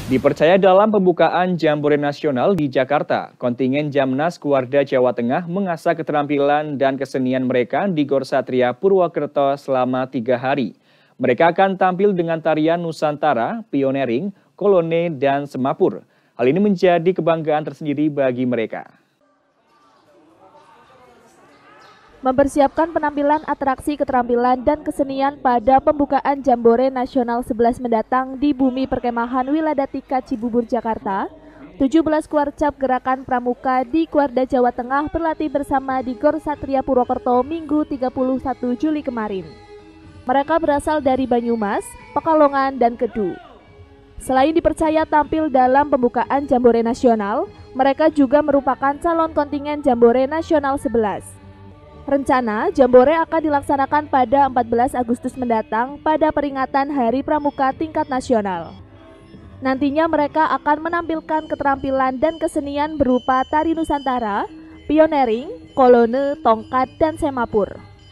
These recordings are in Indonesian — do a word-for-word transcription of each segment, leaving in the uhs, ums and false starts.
Dipercaya dalam pembukaan Jambore Nasional di Jakarta, kontingen Jamnas Kuarda Jawa Tengah mengasah keterampilan dan kesenian mereka di Gor Satria Purwokerto selama tiga hari. Mereka akan tampil dengan tarian Nusantara, Pioneering, Kolone, dan Semapur. Hal ini menjadi kebanggaan tersendiri bagi mereka. Mempersiapkan penampilan atraksi keterampilan dan kesenian pada pembukaan Jambore Nasional sebelas mendatang di Bumi Perkemahan Wiladatika Cibubur, Jakarta, tujuh belas Kuarcap Gerakan Pramuka di Kuarda Jawa Tengah berlatih bersama di Gor Satria Purwokerto Minggu tiga puluh satu Juli kemarin. Mereka berasal dari Banyumas, Pekalongan, dan Kedu. Selain dipercaya tampil dalam pembukaan Jambore Nasional, mereka juga merupakan calon kontingen Jambore Nasional sebelas. Rencana Jambore akan dilaksanakan pada empat belas Agustus mendatang pada peringatan Hari Pramuka tingkat nasional. Nantinya mereka akan menampilkan keterampilan dan kesenian berupa tari Nusantara, Pioneering, Kolone, Tongkat, dan Semapur.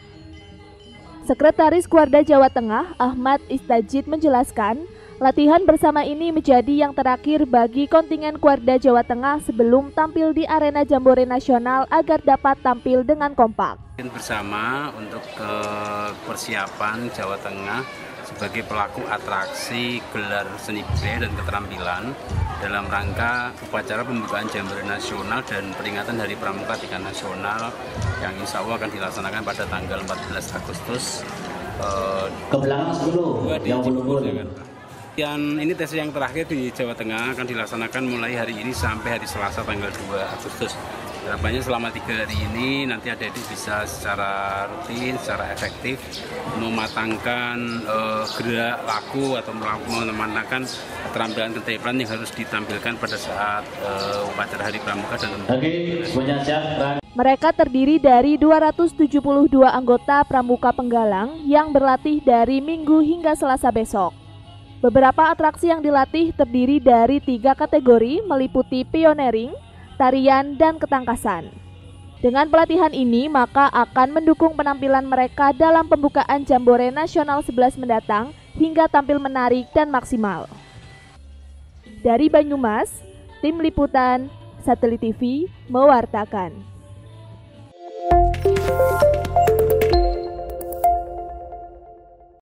Sekretaris Kuarda Jawa Tengah Ahmad Istajid menjelaskan, latihan bersama ini menjadi yang terakhir bagi kontingen Kuarda Jawa Tengah sebelum tampil di arena Jambore Nasional agar dapat tampil dengan kompak. Bersama untuk ke persiapan Jawa Tengah sebagai pelaku atraksi gelar seni budaya dan keterampilan dalam rangka upacara pembukaan Jambore Nasional dan peringatan Hari Pramuka tingkat nasional yang insya Allah akan dilaksanakan pada tanggal empat belas Agustus eh, ke belakang sepuluh yang belum. Dan ini tes yang terakhir di Jawa Tengah akan dilaksanakan mulai hari ini sampai hari Selasa tanggal dua Agustus. Harapannya selama tiga hari ini nanti adik-adik bisa secara rutin, secara efektif mematangkan uh, gerak laku atau mematangkan keterampilan keterampilan yang harus ditampilkan pada saat uh, upacara Hari Pramuka dan Oke, semuanya siap. Mereka terdiri dari dua ratus tujuh puluh dua anggota Pramuka Penggalang yang berlatih dari Minggu hingga Selasa besok. Beberapa atraksi yang dilatih terdiri dari tiga kategori meliputi pioneering, tarian, dan ketangkasan. Dengan pelatihan ini, maka akan mendukung penampilan mereka dalam pembukaan Jambore Nasional sebelas mendatang hingga tampil menarik dan maksimal. Dari Banyumas, Tim Liputan, Satelit T V, mewartakan.